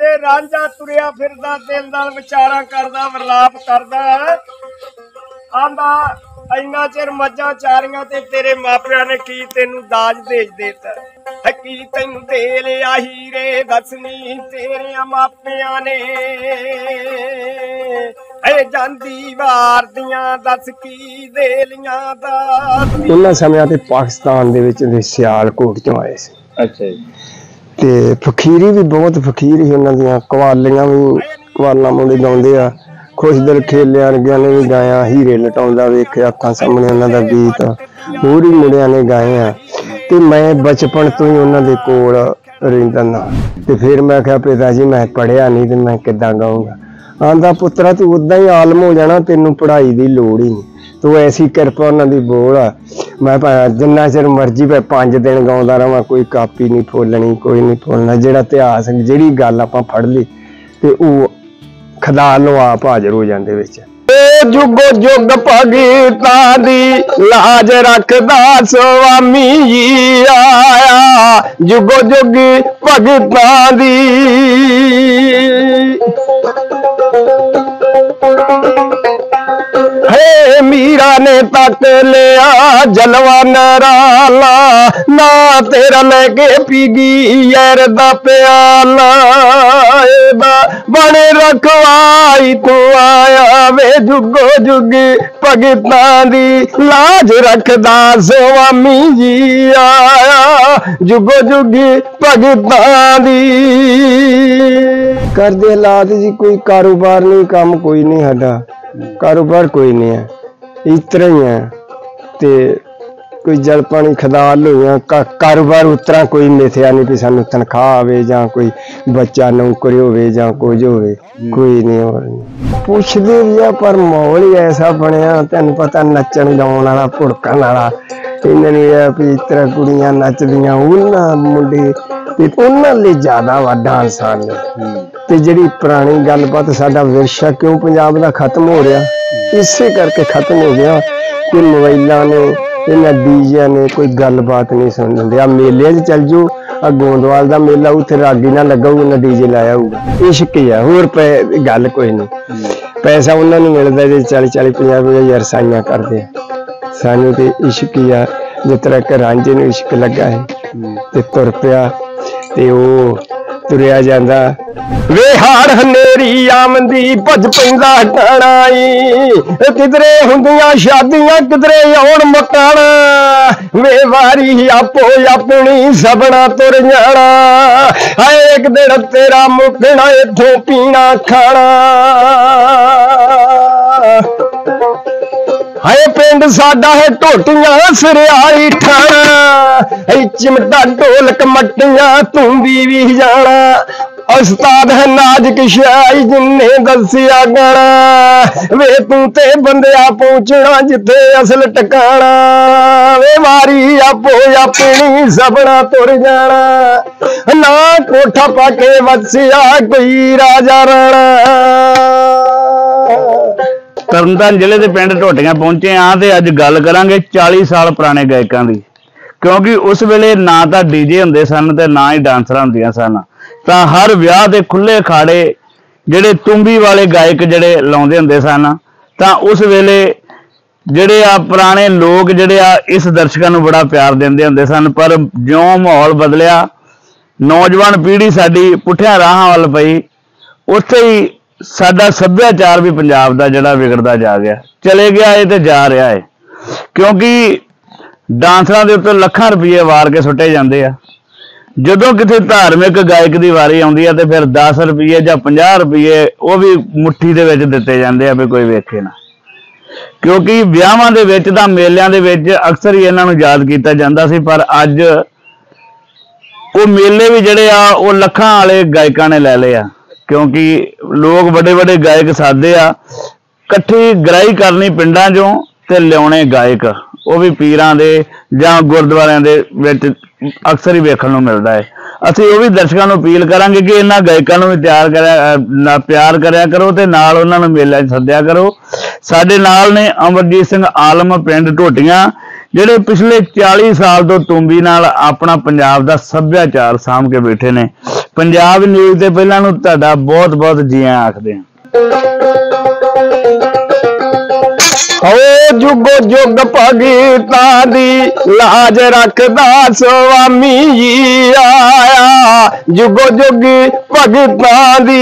ते रांझा तुरिया फिरदा दिल नाल विचारा करदा विलाप करदा आंदा इन्ना चिर मज्जां चारियां ते तेरे मापिया ने की तेनू दाज भेज देता की तेनू दे लिया हीरे दसनी तेरे मापिया ने जांदी वार दियां दस की दे लियां दाज। उन्हां समयां ते पाकिस्तान दे विच सियालकोट चों आए सी। अच्छा जी। ते फकीरी भी बहुत फकीर ही उन्हां दियां कवालियां भी कवालां मुंडे गाउंदे आ खुश दिल खेलिया वर्गियां ने भी गाया हीरे लटाउंदा वेखिया अखां सामने उन्हां दा गीत होर ही मुंडियां ने गाए आ ते मैं बचपन तो ही उन्हां दे कोल रहिंदा ना ते फिर मैं कहा पिता जी मैं पढ़िया नहीं ते मैं किद्दां गाऊंगा। आंदा पुत्रा तू उदां ही आलम हो जाना तेनू पढ़ाई दी लोड़ ही नहीं तू ऐसी किरपा उन्हां दी बोल आ। मैं जिन्ना चिर मर्जी भाई 5 दिन गाउंदा रहां कोई कापी नहीं फोलनी कोई नहीं फोलना जेड़ा इतिहास जेड़ी गल आपां फड़ ली ते ओह खदा लो आप हाजिर हो जाते विच। जुगो जुग भगतां दी लाज रखदा स्वामी जी आया जुगो जुग भगतां दी हे मीरा ने तक लिया जलवा नराला ना तेरा लेके पीगी यार दा प्याला बने रखवाई तू आया वे जुगो जुग भगतां दी लाज रखदा स्वामी जी आया जुगो जुग भगतां दी। कर दे हालात जी कोई कारोबार नहीं काम कोई नहीं साडा कारोबार कोई नहीं है इस तरह ही है ते कोई जल पानी खदाल हो कारोबार उतरा कोई मिथया नहीं भी सानू तनख्वाह आवे जां कोई बच्चा नौकरी होवे जां कुछ होवे कोई नहीं और पुछदे भी आ पर माहौल ही ऐसा बनया तैनू पता नच्चण गाउण वाला भुड़कण वाला इन्हां ने भी इस तरह कुड़ियां नचदियां उन्हां मुंडे ते उन्हां लई ज्यादा वा डांस आने ते जिहड़ी पुरानी गलबात साडा विरसा क्यों पंजाब दा खत्म हो रहा इसे करके खत्म हो गया कि मोबाइलां ने इन्हां डीजे ने कोई गलबात नहीं सुन दिंदे। आ मेले च चल जाओ आ गोंदवाल दा मेला उत्थे रागी ना लगा उन्हां डीजे लाया होगा इश्क ही है होर गल कोई नहीं पैसा उन्हां नूं मिलदा जे 40-50 हज़ार साइयां करदे सानू ते इश्क ही आ जिस तरह कि रांझे नूं इश्क लगा है ते तुर पिया ते ओह तुरिया जांदा वे हाड़ हनेरी आमदी भज पैंदा टणाई किधरे हुंदियां शादियां किधरे आउण मकाना वे वारी आपो अपनी सबना तुर जाना हाय एक दिन तेरा मुकना इथों पीना खाना हाय पिंड साडा है टोटियां सरियाई ठाणा चिमटा ढोलक मट्टियां तूंबी भी जाना उस्ताद है नाजुक शाही जिन्ने दसिया गाना वे तू ते बंदिया पहुंचना जिथे असल टकाना वे मारी आपो अपनी सबना तुर जाना ना कोठा पाके वसिया कोई राजा राणा। तरनतारन जिले के पिंड ढोटियां पहुंचे हाँ तो अज गल करांगे 40 साल पुराने गायकों की क्योंकि उस वेले ना तो डीजे होंदे सन ते ना ही डांसर होंदियां सन तां हर विआह दे खुले खाड़े जिहड़े तुंबी वाले गायक जिहड़े लाउंदे हुंदे सन तां उस वेले जिहड़े आ पुराने लोग जिहड़े आ इस दर्शकां नूं बड़ा प्यार दिंदे हुंदे सन पर ज्यों माहौल बदलिया नौजवान पीढ़ी साडी पुठियां राहां वल पई उत्थे ही साडा सभ्याचार भी पंजाब दा जिहड़ा विगड़दा जा गया चले गया है ते जा रहा है क्योंकि डांसरां दे उत्ते लखां रुपये वार के सुट्टे जांदे आ जदों किसी धार्मिक गायक की वारी आउंदी है तो फिर 10 रुपये या 50 रुपये वो भी मुट्ठी दे विच दिते जांदे आ भी कोई वेखे ना क्योंकि विआहां दे विच तां मेलिਆਂ दे विच अक्सर ही इन्हां नूं याद कीता जांदा सी पर अज वो मेले भी जिहड़े आ वो लखां वाले गायकां ने लै लए आ क्योंकि लोग बड़े बड़े गायक सादे आ इकट्ठी गराई करनी पिंडां चों ते लियाउने गायक वो भी पीरां दे जां गुरुद्वारियां दे विच अक्सर ही वेखण नूं मिलदा है। असीं वो भी दर्शकां नूं अपील करांगे कि इन्हां गायकां नूं भी प्यार करिया करो ते नाल उन्हां नूं मेले 'च सद्दिया करो। साडे नाल ने अमरजीत सिंह आलम पिंड ढोटियां ਜਿਹੜੇ ਪਿਛਲੇ 40 ਸਾਲ ਤੋਂ ਤੁੰਬੀ ਨਾਲ ਆਪਣਾ ਪੰਜਾਬ ਦਾ ਸੱਭਿਆਚਾਰ ਸਾਂਭ ਕੇ ਬੈਠੇ ਨੇ। ਪੰਜਾਬ ਨਿਊਜ਼ ਤੇ ਪਹਿਲਾਂ ਨੂੰ ਤੁਹਾਡਾ ਬਹੁਤ ਬਹੁਤ ਜੀ ਆਇਆਂ ਆਖਦੇ ਹਾਂ। ਹੋ ਜੁਗੋ ਜੁਗ ਭਗਤਾਂ ਦੀ ਲਾਜ ਰੱਖਦਾ ਸੁਆਮੀ ਜੀ ਆਇਆ, ਜੁਗੋ ਜੁਗ ਭਗਤਾਂ ਦੀ।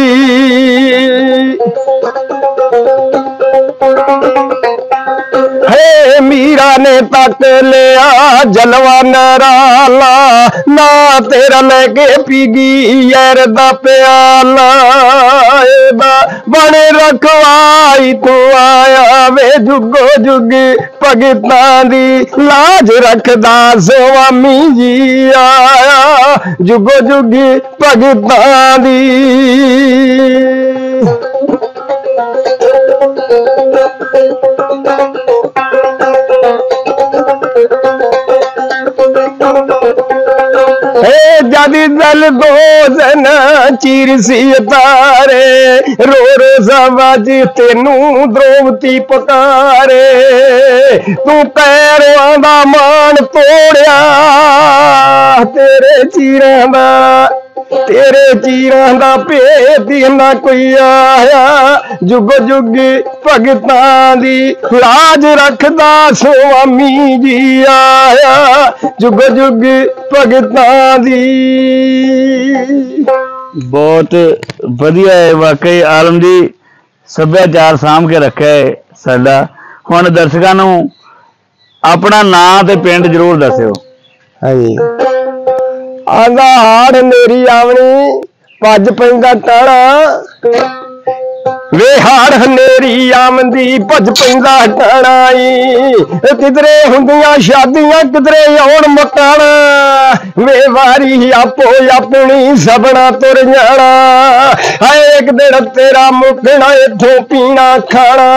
ਹੇ ਮੀਰਾ ਨੇ ਤੱਕ ਲਿਆ ਜਲਵਾ ਨਰਾਲਾ, ਨਾ ਤੇਰਾ ਲੈ ਕੇ ਪੀ ਗਈ ਯਾਰ ਦਾ ਪਿਆਲਾ। ਇਹਦਾ ਬਣੇ ਰਖਵਾਈ ਤੂੰ ਆਇਆ ਵੇ, ਜੁਗੋ ਜੁਗ ਭਗਤਾਂ ਦੀ ਲਾਜ ਰੱਖਦਾ ਸੁਆਮੀ ਜੀ ਆਇਆ, ਜੁਗੋ ਜੁਗ ਭਗਤਾਂ ਦੀ। ਜਦੀ ਦਲ ਦੋਜ਼ਨ ਚੀਰ ਸੀ ਤਾਰੇ, ਰੋ ਰੋ ਸਵਾਜ ਤੈਨੂੰ ਦਰੋਵਤੀ ਪੁਕਾਰੇ। ਤੂੰ ਪੈਰਾਂ ਦਾ ਮਾਣ ਤੋੜਿਆ ਤੇਰੇ ਚੀਰਾਂ ਦਾ, ਤੇਰੇ ਚੀਰਾਂ ਦਾ ਭੇਦ ਨਾ ਕੋਈ ਆਇਆ, ਜੁਗੋ ਜੁਗ ਭਗਤਾਂ ਦੀ ਲਾਜ ਰੱਖਦਾ ਸੁਆਮੀ ਜੀ ਆਇਆ, ਜੁਗੋ ਜੁਗ ਭਗਤਾਂ ਦੀ। ਬਹੁਤ ਵਧੀਆ ਹੈ ਵਾਕਈ, ਆਲਮ ਜੀ ਸੱਭਿਆਚਾਰ ਸਾਂਭ ਕੇ ਰੱਖਿਆ ਹੈ ਸਾਡਾ। ਹੁਣ ਦਰਸ਼ਕਾਂ ਨੂੰ ਆਪਣਾ ਨਾਂ ਤੇ ਪਿੰਡ ਜ਼ਰੂਰ ਦੱਸਿਓ। ਹਾਂਜੀ, ਆਂਦਾ ਹਾੜ ਨੇਰੀ ਆਵਣੀ ਭੱਜ ਪੈਂਦਾ ਟਾਣਾ ਵੇ, ਹਾੜ ਹਨੇਰੀ ਆਮਦੀ ਭੱਜ ਪੈਂਦਾ ਟਾਣਾ ਈ। ਕਿਧਰੇ ਹੁੰਦੀਆਂ ਸ਼ਾਦੀਆਂ ਕਿਧਰੇ ਆਉਣ ਮਕਾਣਾ ਵੇ, ਵਾਰੀ ਆਪੋ ਆਪਣੀ ਸਭਨਾ ਤੁਰ ਜਾਣਾ। ਹਾਏ ਇੱਕ ਦਿਨ ਤੇਰਾ ਮੁੱਕਣਾ ਇੱਥੋਂ ਪੀਣਾ ਖਾਣਾ।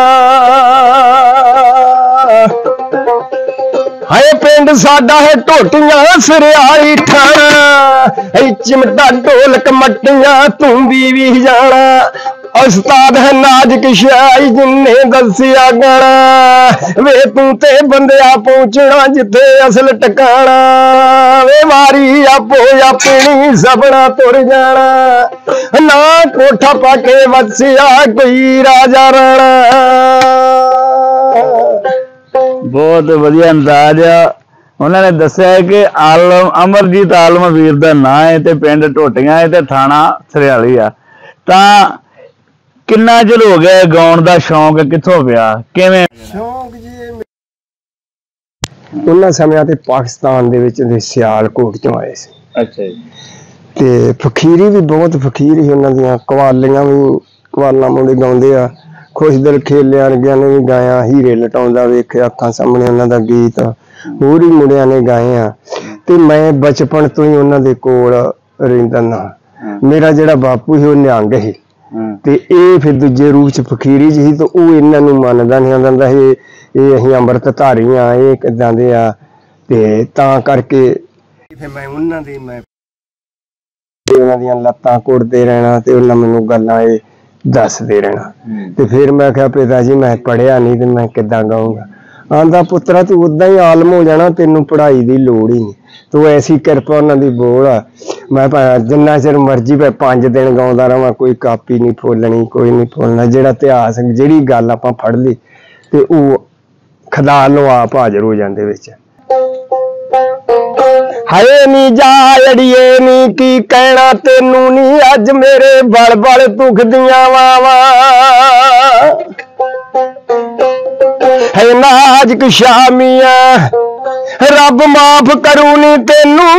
ਹਾਏ ਪਿੰਡ ਸਾਡਾ ਹੈ ਢੋਟੀਆਂ ਸਰਿਆਈ ਠਾਣਾ, ਚਿਮਟਾ ਢੋਲਕ ਮੱਟੀਆਂ ਤੂੰ ਵੀ ਜਾਣਾ। ਉਸਤਾਦ ਹੈ ਨਾਜ਼ਕ ਸ਼ਾਈ ਜਿੰਨੇ ਦੱਸਿਆ ਗਾਣਾ ਵੇ, ਤੂੰ ਤੇ ਬੰਦਿਆ ਪਹੁੰਚਣਾ ਜਿੱਥੇ ਅਸਲ ਟਿਕਾਣਾ ਵੇ, ਵਾਰੀ ਆਪੋ ਆਪਣੀ ਸਭਨਾ ਤੁਰ ਜਾਣਾ। ਨਾ ਕੋਠਾ ਪਾ ਕੇ ਵਸਿਆ ਕੋਈ ਰਾਜਾ ਰਾਣਾ। ਬਹੁਤ ਵਧੀਆ ਅੰਦਾਜ਼ ਆ। ਉਹਨਾਂ ਨੇ ਦੱਸਿਆ ਕਿ ਆਲਮ ਅਮਰਜੀਤ ਆਲਮ ਵੀਰ ਦਾ ਨਾਂ ਹੈ ਤੇ ਪਿੰਡ ਢੋਟੀਆਂ ਹੈ ਤੇ ਥਾਣਾ ਸਰਿਆਲੀ ਆ। ਤਾਂ ਕਿੰਨਾ ਚਿਰ ਹੋ ਗਿਆ ਗਾਉਣ ਦਾ ਸ਼ੌਂਕ ਕਿੱਥੋਂ ਪਿਆ, ਕਿਵੇਂ ਸ਼ੌਂਕ ਜੀ? ਉਹਨਾਂ ਸਮਿਆਂ ਤੇ ਪਾਕਿਸਤਾਨ ਦੇ ਵਿੱਚ ਦੇ ਸਿਆਲਕੋਟ ਚੋਂ ਆਏ ਸੀ। ਅੱਛਾ ਜੀ। ਤੇ ਫਕੀਰੀ ਵੀ ਬਹੁਤ ਫਕੀਰ ਸੀ ਉਹਨਾਂ ਦੀਆਂ, ਕਵਾਲੀਆਂ ਵੀ ਕਵਾਲਾਂ ਮੁੰਡੇ ਗਾਉਂਦੇ ਆ। ਖੁਸ਼ਦਿਲ ਖੇਲਿਆਂ ਵਰਗਿਆਂ ਨੇ ਵੀ ਗਾਇਆ, ਹੀਰੇ ਲਟਾਉਂਦਾ ਵੇਖਿਆ ਅੱਖਾਂ ਸਾਹਮਣੇ ਉਹਨਾਂ ਦਾ ਗੀਤ ਹੋਰ ਵੀ ਮੁੰਡਿਆਂ ਨੇ ਗਾਏ ਆ। ਤੇ ਮੈਂ ਬਚਪਨ ਤੋਂ ਹੀ ਉਹਨਾਂ ਦੇ ਕੋਲ ਰਹਿੰਦਾ ਨਾ। ਮੇਰਾ ਜਿਹੜਾ ਬਾਪੂ ਸੀ ਉਹ ਨਿਹੰਗ ਸੀ ਤੇ ਇਹ ਫਿਰ ਦੂਜੇ ਰੂਪ ਚ ਫਕੀਰੀ ਜੀ ਸੀ, ਤੇ ਉਹ ਇਹਨਾਂ ਨੂੰ ਮੰਨਦਾ ਨਹੀਂ ਆਂਦਾ ਇਹ ਅਸੀਂ ਅੰਮ੍ਰਿਤ ਧਾਰੀ ਆ, ਇਹ ਕਿੱਦਾਂ ਦੇ ਆ। ਤੇ ਤਾਂ ਕਰਕੇ ਫਿਰ ਮੈਂ ਉਹਨਾਂ ਦੀਆਂ ਲੱਤਾਂ ਕੁੱਟਦੇ ਰਹਿਣਾ ਤੇ ਉਹਨਾਂ ਮੈਨੂੰ ਗੱਲਾਂ ਇਹ ਦੱਸਦੇ ਰਹਿਣਾ। ਤੇ ਫਿਰ ਮੈਂ ਕਿਹਾ ਪਿਤਾ ਜੀ ਮੈਂ ਪੜ੍ਹਿਆ ਨਹੀਂ ਤੇ ਮੈਂ ਕਿੱਦਾਂ ਗਾਊਂਗਾ। ਆਂਦਾ ਪੁੱਤਰਾ ਤੂੰ ਉਦਾਂ ਹੀ ਆਲਮ ਹੋ ਜਾਣਾ, ਤੈਨੂੰ ਪੜ੍ਹਾਈ ਦੀ ਲੋੜ ਹੀ ਨਹੀਂ, ਤੂੰ ਐਸੀ ਕਿਰਪਾ ਉਹਨਾਂ ਦੀ ਬੋਲ ਆ। ਮੈਂ ਜਿੰਨਾ ਚਿਰ ਮਰਜ਼ੀ 5 ਦਿਨ ਗਾਉਂਦਾ ਰਵਾਂ, ਕੋਈ ਕਾਪੀ ਨਹੀਂ ਫੋਲਣੀ, ਕੋਈ ਨਹੀਂ ਫੋਲਣਾ। ਜਿਹੜਾ ਇਤਿਹਾਸ ਜਿਹੜੀ ਗੱਲ ਆਪਾਂ ਫੜ ਲਈ ਤੇ ਉਹ ਖੁਦਾ ਨੂੰ ਆਪ ਹਾਜ਼ਰ ਹੋ ਜਾਂਦੇ ਵਿੱਚ। ਹਾਏ ਨੀ ਜਾ ਅੜੀਏ ਨੀ ਕੀ ਕਹਿਣਾ ਤੈਨੂੰ ਨੀ, ਅੱਜ ਮੇਰੇ ਬਲ ਬਲ ਦੁਖਦੀਆਂ ਵਾਵਾ। ਹੈ ਨਾਜ਼ਕ ਸ਼ਾਮੀਆਂ ਰੱਬ ਮਾਫ ਕਰੂ ਨੀ ਤੈਨੂੰ,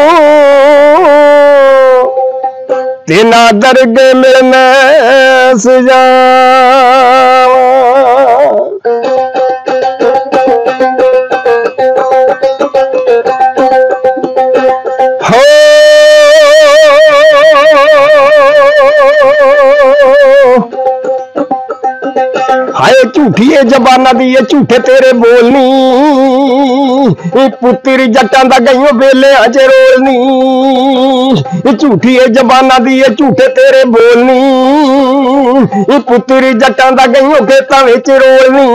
ਤੇ ਨਾ ਦਰਗੇ ਮਿਲਣਾ ਸਜਾ। हाय झूठी ए जबाना दी ये झूठे तेरे बोलनी पुत्री जट्टां दा गईओ बेलियां च रोलनी झूठी ए जबाना दी ये झूठे तेरे बोलनी पुत्री जट्टां दा गईओ खेतां विच रोलनी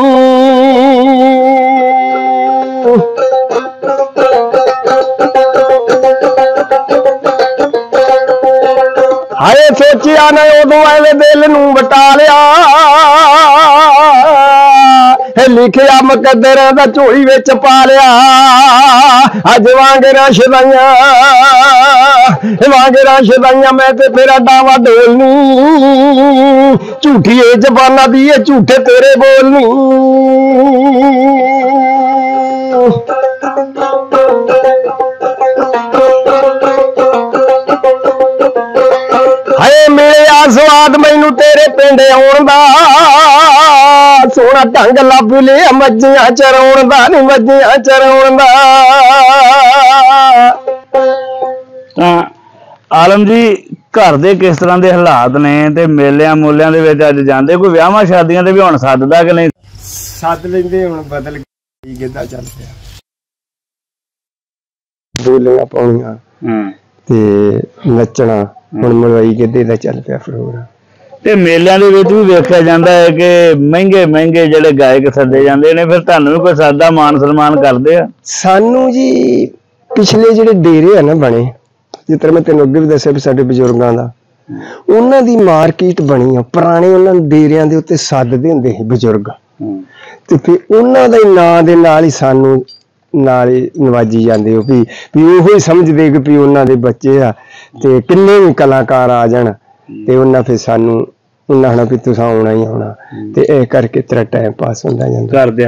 हाय सोचिया ना उदों एवें दिल नूं वटा लिया लिखिया मुकद्दर दा झोली विच पा लिया अज वांगरा शदाइयां मैं ते फिर डावा डोलनी झूठी ए जबाना दी ए झूठे तेरे बोलनी हाय मिलिया स्वाद मैनू तेरे पिंड आउण दा सोहना ढंग लभ लिया मज्जियां चराउण दा नी मज्जियां चराउण दा ਤਾਂ ਆਲਮ ਜੀ ਘਰ ਦੇ ਕਿਸ ਤਰ੍ਹਾਂ ਦੇ ਹਾਲਾਤ ਨੇ ਤੇ ਮੇਲਿਆਂ ਮੂਲਿਆਂ ਦੇ ਵਿੱਚ ਅੱਜ ਜਾਂਦੇ ਕੋਈ ਵਿਆਹਾਂ ਸ਼ਾਦੀਆਂ ਤੇ ਵੀ ਹੁਣ ਸੱਦਦਾ ਕਿ ਨਹੀਂ ਸੱਦ ਲੈਂਦੇ ਹੁਣ ਬਦਲ ਗਈ ਕਿੱਦਾਂ ਚੱਲ ਪਿਆ ਬੋਲੀਆਂ ਪਾਉਣੀਆਂ ਤੇ ਨੱਚਣਾ ਹੁਣ ਮਲਵਈ ਗਿੱਧੇ ਦਾ ਚੱਲ ਪਿਆ ਪ੍ਰੋਗਰਾਮ ਤੇ ਮੇਲਿਆਂ ਦੇ ਵਿੱਚ ਵੀ ਵੇਖਿਆ ਜਾਂਦਾ ਹੈ ਕਿ ਮਹਿੰਗੇ ਮਹਿੰਗੇ ਜਿਹੜੇ ਗਾਇਕ ਸੱਦੇ ਜਾਂਦੇ ਨੇ ਫਿਰ ਤੁਹਾਨੂੰ ਵੀ ਕੋਈ ਸਾਦਾ ਮਾਨ ਸਨਮਾਨ ਕਰਦੇ ਆ ਸਾਨੂੰ ਜੀ ਪਿਛਲੇ ਜਿਹੜੇ ਡੇਰੇ ਆ ਨਾ ਬਣੇ ਜਿਸ ਤਰ੍ਹਾਂ ਮੈਂ ਤੈਨੂੰ ਅੱਗੇ ਵੀ ਦੱਸਿਆ ਵੀ ਸਾਡੇ ਬਜ਼ੁਰਗਾਂ ਦਾ ਉਹਨਾਂ ਦੀ ਮਾਰਕੀਟ ਬਣੀ ਆ ਪੁਰਾਣੇ ਉਹਨਾਂ ਡੇਰਿਆਂ ਦੇ ਉੱਤੇ ਸੱਦਦੇ ਹੁੰਦੇ ਸੀ ਬਜ਼ੁਰਗ ਤੇ ਫਿਰ ਉਹਨਾਂ ਦੇ ਨਾਂ ਦੇ ਨਾਲ ਹੀ ਸਾਨੂੰ ਨਾਲ ਹੀ ਨਵਾਜੀ ਜਾਂਦੇ ਹੋ ਵੀ ਉਹੋ ਹੀ ਸਮਝਦੇ ਕਿ ਵੀ ਉਹਨਾਂ ਦੇ ਬੱਚੇ ਆ ਤੇ ਕਿੰਨੇ ਵੀ ਕਲਾਕਾਰ ਆ ਜਾਣ ਤੇ ਉਹਨਾਂ ਫਿਰ ਸਾਨੂੰ ਉਹਨਾਂ ਹਣਾ ਵੀ ਤੁਸੀਂ ਆਉਣਾ ਹੀ ਆਉਣਾ ਤੇ ਇਹ ਕਰਕੇ ਤੇਰਾ ਟਾਈਮ ਪਾਸ ਹੁੰਦਾ ਜਾਂਦਾ ਘਰ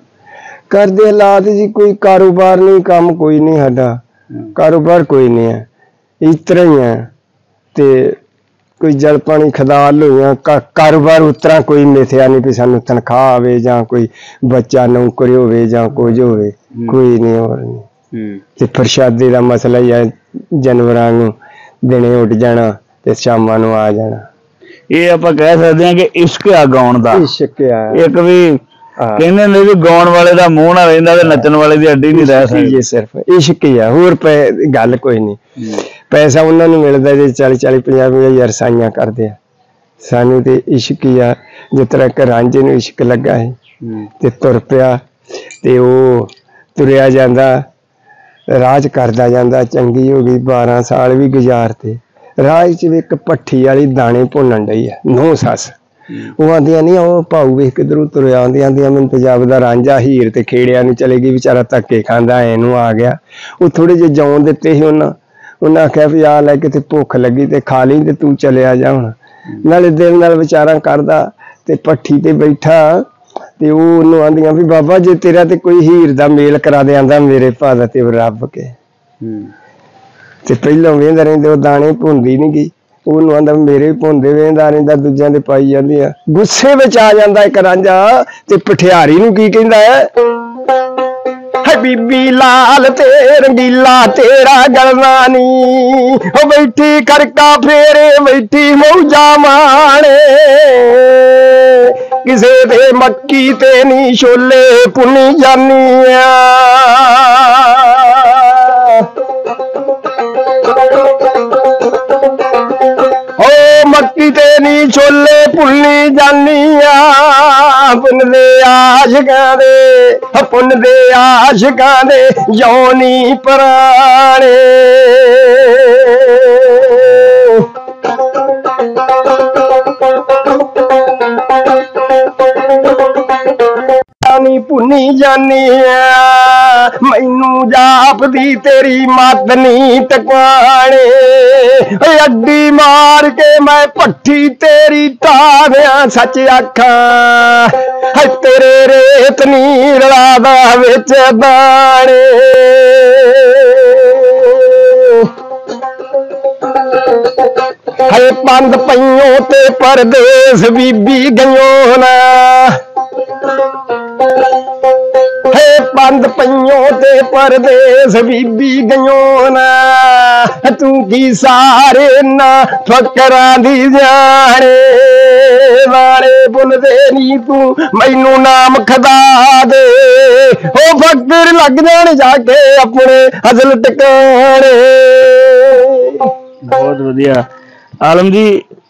ਦੇ ਹਾਲਾਤ ਜੀ ਕੋਈ ਕਾਰੋਬਾਰ ਨਹੀਂ ਕੰਮ ਕੋਈ ਨਹੀਂ ਸਾਡਾ ਕਾਰੋਬਾਰ ਕੋਈ ਨਹੀਂ ਹੈ ਇਸ ਤਰ੍ਹਾਂ ਹੀ ਹੈ ਤੇ ਕੋਈ ਜਲ ਪਾਣੀ ਖਦਾਲ ਹੋਈਆਂ ਕਾਰੋਬਾਰ ਉਤਰਾ ਕੋਈ ਮਿਥਿਆ ਨਹੀਂ ਵੀ ਸਾਨੂੰ ਤਨਖਾਹ ਆਵੇ ਜਾਂ ਕੋਈ ਬੱਚਾ ਨੌਕਰੀ ਹੋਵੇ ਜਾਂ ਕੁਝ ਹੋਵੇ ਕੋਈ ਨਹੀਂ ਹੋਰ ਨਹੀਂ ਤੇ ਪ੍ਰਸ਼ਾਦੇ ਦਾ ਮਸਲਾ ਹੀ ਹੈ ਜਾਨਵਰਾਂ ਨੂੰ ਦਿਨੇ ਉੱਡ ਜਾਣਾ ਤੇ ਸ਼ਾਮਾਂ ਨੂੰ ਆ ਜਾਣਾ ਇਹ ਆਪਾਂ ਕਹਿ ਸਕਦੇ ਹਾਂ ਕਿ ਇਸ਼ਕ ਆ ਗਾਉਣ ਦਾ ਇਸ਼ਕ ਆ ਇੱਕ ਵੀ ਕਹਿੰਦੇ ਨੇ ਵੀ ਗਾਉਣ ਵਾਲੇ ਦਾ ਮੂੰਹ ਨਾ ਰਹਿੰਦਾ ਤੇ ਨੱਚਣ ਵਾਲੇ ਦੀ ਅੱਡੀ ਨਹੀਂ ਰਹਿ ਸਕਦੀ ਇਹ ਸਿਰਫ ਇਸ਼ਕ ਹੀ ਆ ਹੋਰ ਗੱਲ ਕੋਈ ਨਹੀਂ ਪੈਸਾ ਉਹਨਾਂ ਨੂੰ ਮਿਲਦਾ ਜੇ 40 50 ਹਜ਼ਾਰ ਸਾਈਆਂ ਕਰਦੇ ਆ ਸਾਨੂੰ ਤੇ ਇਸ਼ਕ ਹੀ ਆ ਜਿਸ ਤਰ੍ਹਾਂ ਕਿ ਰਾਂਝੇ ਨੂੰ ਇਸ਼ਕ ਲੱਗਾ ਹੈ ਤੇ ਤੁਰ ਪਿਆ ਤੇ ਉਹ ਤੁਰਿਆ ਜਾਂਦਾ ਰਾਜ ਕਰਦਾ ਜਾਂਦਾ ਚੰਗੀ ਹੋ ਗਈ 12 ਸਾਲ ਵੀ ਗੁਜ਼ਾਰਤੇ ਰਾਜ ਚ ਵੀ ਇੱਕ ਭੱਠੀ ਵਾਲੀ ਦਾਣੇ ਭੁੰਨਣ ਡਈ ਆ ਨੂੰਹ ਸੱਸ ਉਹ ਆਂਦੀਆਂ ਨਹੀਂ ਉਹ ਭਾਊ ਵੇਖ ਕਿੱਧਰੋਂ ਤੁਰਿਆ ਆਂਦੀਆਂ ਮੈਨੂੰ ਪੰਜਾਬ ਦਾ ਰਾਂਝਾ ਹੀਰ ਤੇ ਖੇੜਿਆਂ ਨੂੰ ਚਲੇ ਗਈ ਵਿਚਾਰਾ ਧੱਕੇ ਖਾਂਦਾ ਇਹਨੂੰ ਆ ਗਿਆ ਉਹ ਥੋੜੇ ਜਿਹੇ ਜੌਨ ਦਿੱਤੇ ਸੀ ਉਹਨਾਂ ਆਖਿਆ ਵੀ ਆ ਲੈ ਕਿਤੇ ਭੁੱਖ ਲੱਗੀ ਤੇ ਖਾ ਲਈ ਤੇ ਤੂੰ ਚਲਿਆ ਜਾ ਹੁਣ ਨਾਲੇ ਦਿਲ ਨਾਲ ਵਿਚਾਰਾਂ ਕਰਦਾ ਤੇ ਭੱਠੀ ਤੇ ਬੈਠਾ ਤੇ ਉਹ ਉਹਨੂੰ ਆਂਦੀਆਂ ਵੀ ਬਾਬਾ ਜੇ ਤੇਰਾ ਤੇ ਕੋਈ ਹੀਰ ਦਾ ਮੇਲ ਕਰਾ ਦੇ ਆਂਦਾ ਮੇਰੇ ਭਾ ਦਾ ਤੇ ਰੱਬ ਕੇ ਤੇ ਪਹਿਲਾਂ ਵੇਂਦਾ ਰਹਿੰਦੇ ਉਹ ਦਾਣੇ ਭੁੰਦੀ ਨੀ ਗਈ ਉਹਨੂੰ ਆਂਦਾ ਮੇਰੇ ਭੁੰਦੇ ਵੇਂਦਾ ਰਹਿੰਦਾ ਦੂਜਿਆਂ ਦੇ ਪਾਈ ਜਾਂਦੀ ਆ ਗੁੱਸੇ ਵਿੱਚ ਆ ਜਾਂਦਾ ਇੱਕ ਰਾਂਝਾ ਤੇ ਪਠਿਆਰੀ ਨੂੰ ਕੀ ਕਹਿੰਦਾ ਹੈ ਬੀਬੀ ਲਾਲ ਤੇ ਰੰਗੀਲਾ ਤੇਰਾ ਗਲਨਾ ਨੀ ਉਹ ਬੈਠੀ ਕਰਕਾ ਫੇਰੇ ਬੈਠੀ ਮੌਜਾ ਮਾਣੇ ਕਿਸੇ ਦੇ ਮੱਕੀ ਤੇ ਨੀ ਛੋਲੇ ਪੁੰਨੀ ਜਾਨੀਆਂ मक्की ते नी छोले पुन्नी जानिया पुन दे आशिकां दे यौनी पराणे पुन्नी जानिया मैनू जापदी तेरी मत नी टकाने अड्डी मार के मैं पट्ठी तेरी टारिया सच आखा तेरे रेत नी रलादा विच दाने है पंद पईयों ते परदेस बीबी गईयों ना है बंद पइयों ते परदेस बीबी गयों ना तू की सारे ना फकरां दी जाने वाले बुलदे नी तू मैनू नाम खदा दे ओ फकर लग जाने जाके अपने असल टिकाणे। बहुत वधिया। आलम जी,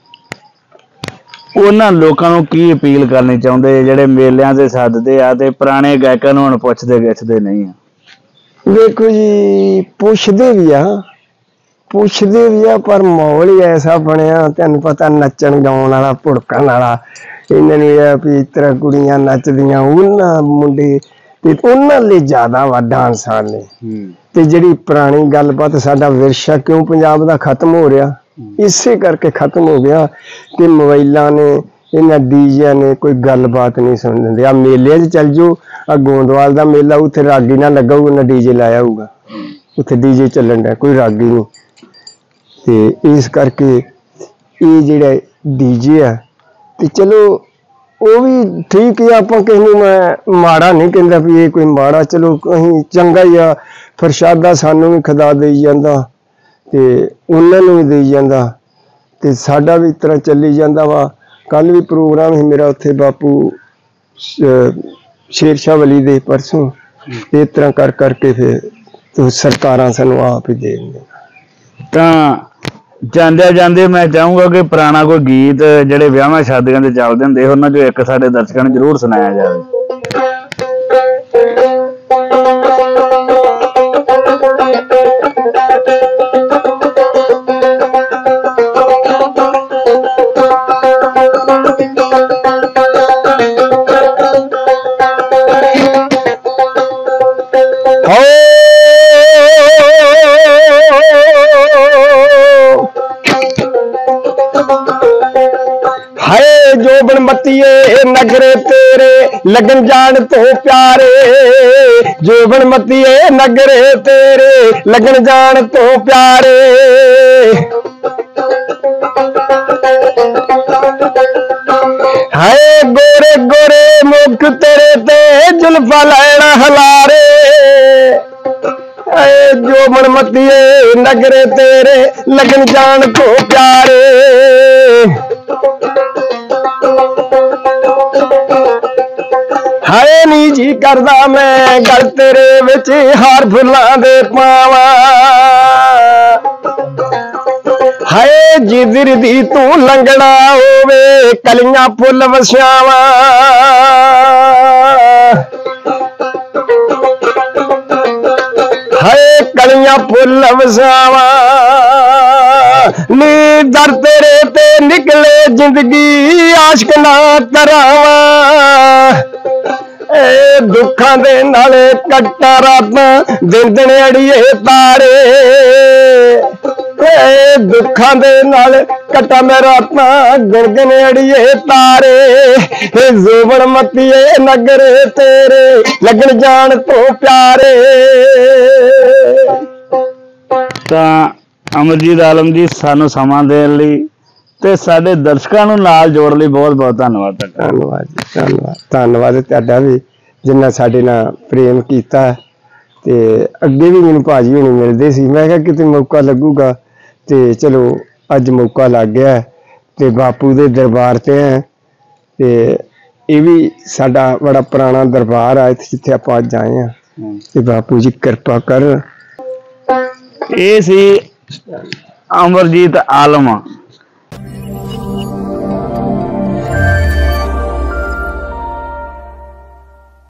ਉਹਨਾਂ ਲੋਕਾਂ ਨੂੰ ਕੀ ਅਪੀਲ ਕਰਨੀ ਚਾਹੁੰਦੇ ਜਿਹੜੇ ਮੇਲਿਆਂ ਤੇ ਸੱਦਦੇ ਆ ਤੇ ਪੁਰਾਣੇ ਗਾਇਕਾਂ ਨੂੰ ਹੁਣ ਪੁੱਛਦੇ ਗਿੱਛਦੇ ਨਹੀਂ ਆ? ਦੇਖੋ ਜੀ, ਪੁੱਛਦੇ ਵੀ ਆ ਪਰ ਮਾਹੌਲ ਹੀ ਐਸਾ ਬਣਿਆ, ਤੈਨੂੰ ਪਤਾ ਨੱਚਣ ਗਾਉਣ ਵਾਲਾ ਭੁੜਕਣ ਵਾਲਾ। ਇਹਨਾਂ ਨੂੰ ਇਹ ਵੀ ਇਸ ਤਰ੍ਹਾਂ ਕੁੜੀਆਂ ਨੱਚਦੀਆਂ, ਉਹਨਾਂ ਮੁੰਡੇ ਤੇ ਉਹਨਾਂ ਲਈ ਜ਼ਿਆਦਾ ਵਾ ਡਾਂਸ ਵਾਲੇ। ਤੇ ਜਿਹੜੀ ਪੁਰਾਣੀ ਗੱਲਬਾਤ, ਸਾਡਾ ਵਿਰਸਾ ਕਿਉਂ ਪੰਜਾਬ ਦਾ ਖਤਮ ਹੋ ਰਿਹਾ, ਇਸੇ ਕਰਕੇ ਖਤਮ ਹੋ ਗਿਆ ਕਿ ਮੋਬਾਈਲਾਂ ਨੇ, ਇਹਨਾਂ ਡੀਜਿਆਂ ਨੇ ਕੋਈ ਗੱਲਬਾਤ ਨਹੀਂ ਸੁਣ ਦਿੰਦੇ। ਆ ਮੇਲਿਆਂ 'ਚ ਚੱਲ ਜਾਓ, ਆ ਗੋਂਦਵਾਲ ਦਾ ਮੇਲਾ, ਉੱਥੇ ਰਾਗੀ ਨਾ ਲੱਗਾ ਹੋਊਗਾ ਨਾ ਡੀਜੇ ਲਾਇਆ ਹੋਊਗਾ, ਉੱਥੇ ਡੀਜੇ ਚੱਲਣ ਡਿਆ, ਕੋਈ ਰਾਗੀ ਨਹੀਂ। ਤੇ ਇਸ ਕਰਕੇ ਇਹ ਜਿਹੜਾ ਡੀਜੇ ਆ, ਤੇ ਚਲੋ ਉਹ ਵੀ ਠੀਕ ਹੀ, ਆਪਾਂ ਕਿਸੇ ਨੂੰ ਮੈਂ ਮਾੜਾ ਨਹੀਂ ਕਹਿੰਦਾ ਵੀ ਇਹ ਕੋਈ ਮਾੜਾ, ਚਲੋ ਅਸੀਂ ਚੰਗਾ ਹੀ ਆ। ਪ੍ਰਸ਼ਾਦਾ ਸਾਨੂੰ ਵੀ ਖੁਦਾ ਦੇਈ ਜਾਂਦਾ ਤੇ ਉਹਨਾਂ ਨੂੰ ਵੀ ਦੇਈ ਜਾਂਦਾ ਤੇ ਸਾਡਾ ਵੀ ਇਸ ਤਰ੍ਹਾਂ ਚੱਲੀ ਜਾਂਦਾ ਵਾ। ਕੱਲ ਵੀ ਪ੍ਰੋਗਰਾਮ ਸੀ ਮੇਰਾ ਉੱਥੇ ਬਾਪੂ ਸ਼ੇਰ ਸ਼ਾਹ ਵਲੀ ਦੇ ਪਰਸੋਂ। ਇਸ ਤਰ੍ਹਾਂ ਕਰ ਕਰਕੇ ਫਿਰ ਸਰਕਾਰਾਂ ਸਾਨੂੰ ਆਪ ਹੀ ਦੇ ਦਿੰਦੀਆਂ। ਤਾਂ ਜਾਂਦੇ ਜਾਂਦੇ ਮੈਂ ਚਾਹੂੰਗਾ ਕਿ ਪੁਰਾਣਾ ਕੋਈ ਗੀਤ ਜਿਹੜੇ ਵਿਆਹਾਂ ਸ਼ਾਦੀਆਂ ਤੇ ਚੱਲਦੇ ਹੁੰਦੇ ਉਹਨਾਂ ਚੋਂ ਇੱਕ ਸਾਡੇ ਦਰਸ਼ਕਾਂ ਨੂੰ ਜ਼ਰੂਰ ਸੁਣਾਇਆ ਜਾਵੇ। हाय जो बनमतिए नगरे तेरे लगन जान तो प्यारे, जो बनमतिए नगरे तेरे लगन जान तो प्यारे। हाय गोरे गोरे मुख तेरे ते जुल्फा लैना हलारे, जो बनमतिए नगरे तेरे लगन जान तो प्यारे। हाय नी जी करदा मैं गल तेरे विच हार फुल्लां दे पावां, हाय जिधर दी तू लंगड़ा होवे कलियां फुल वस्यावां। हाय कलियां फुल वस्यावां नी दर तेरे ते निकले जिंदगी आशिक ना करावां। दुखां दे नाल कट्टा रातां दिन दिन अड़िए तारे, दुखां दे नाल कट्टा मैं रातां दिन दिन अड़िए तारे। जोबन मतिए नगरे तेरे लगन जान तो प्यारे। ਤਾਂ ਅਮਰਜੀਤ ਆਲਮ ਜੀ, ਸਾਨੂੰ ਸਮਾਂ ਦੇਣ ਲਈ ਤੇ ਸਾਡੇ ਦਰਸ਼ਕਾਂ ਨੂੰ ਨਾਲ ਜੋੜਨ ਲਈ ਬਹੁਤ ਬਹੁਤ ਧੰਨਵਾਦ। ਧੰਨਵਾਦ ਤੁਹਾਡਾ ਵੀ, ਜਿੰਨਾ ਸਾਡੇ ਨਾਲ ਪ੍ਰੇਮ ਕੀਤਾ। ਤੇ ਅੱਗੇ ਵੀ ਮੈਨੂੰ ਭਾਜੀ ਹੁਣੀ ਮਿਲਦੇ ਸੀ, ਮੈਂ ਕਿਹਾ ਕਿਤੇ ਮੌਕਾ ਲੱਗੂਗਾ ਤੇ ਚਲੋ ਅੱਜ ਮੌਕਾ ਲੱਗ ਗਿਆ ਤੇ ਬਾਪੂ ਦੇ ਦਰਬਾਰ ਤੇ ਹੈ। ਤੇ ਇਹ ਵੀ ਸਾਡਾ ਬੜਾ ਪੁਰਾਣਾ ਦਰਬਾਰ ਆ ਜਿੱਥੇ ਆਪਾਂ ਅੱਜ ਆਏ ਆ ਤੇ ਬਾਪੂ ਜੀ ਕਿਰਪਾ ਕਰ। ਇਹ ਸੀ ਅਮਰਜੀਤ ਆਲਮ।